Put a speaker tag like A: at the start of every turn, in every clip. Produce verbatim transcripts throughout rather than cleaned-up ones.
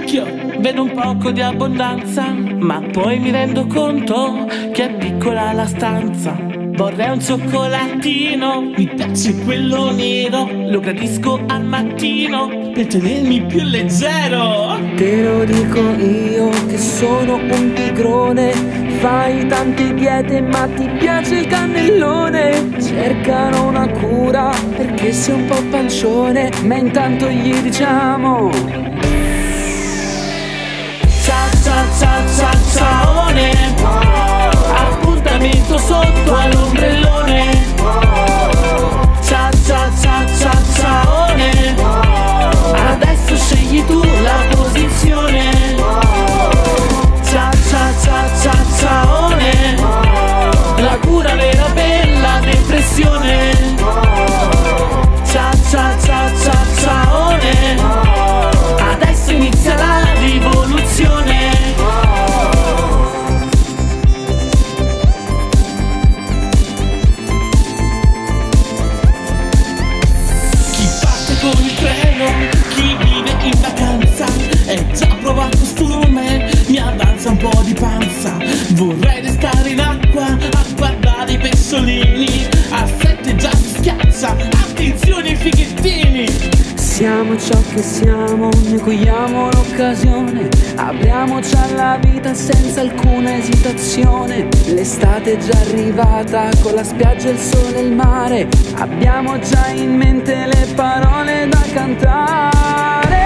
A: specchio vedo un poco di abbondanza, ma poi mi rendo conto che è piccola la stanza. Vorrei un cioccolatino, mi piace quello nero, lo gradisco al mattino per tenermi più leggero.
B: Te lo dico io che sono un pigrone, fai tante diete ma ti piace il cannellone. Cercano una cura perché sei un po' pancione, ma intanto gli diciamo
A: Cia cia cia cia ciaone, appuntamento sotto all'ombrellone. Cia cia cia cia ciaone, adesso scegli tu la posizione. Cia cia cia cia ciaone, la cura vera per la depressione. Cia cia cia cia ciaone, adesso inizia la rivoluzione. Chi parte con il treno, chi vive in vacanza, è già provato costume, mi avanza un po' di panza. Vorrei restare in acqua a guardare i pesciolini, a sette già si schiaccia, attenzione ai fighettini.
B: siamo ciò che siamo, ne cogliamo l'occasione, apriamo già la vita senza alcuna esitazione. L'estate è già arrivata con la spiaggia, il sole e il mare, abbiamo già in mente le parole da cantare.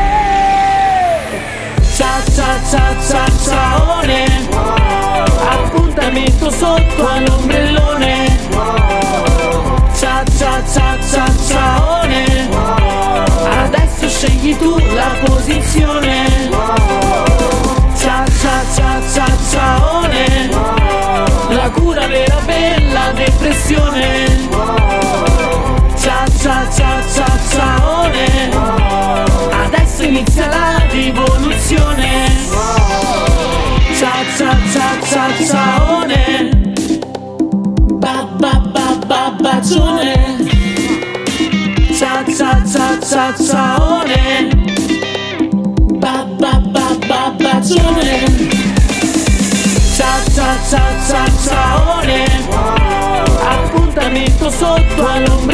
A: Cia cia cia cia ciaone, appuntamento sotto all'ombrellone. Cia cia cia cia ciaone, adesso scegli tu la posizione. Cia cia cia cia ciaone, la cura vera per la depressione. Cia cia cia cia ciaone, adesso inizia la rivoluzione. Cia cia cia cia ciaone, ba ba ba ba bacione. Cia cia cia cia ciaone, ba ba ba ba bacione. Cia cia cia cia ciaone, appuntamento sotto all'ombra.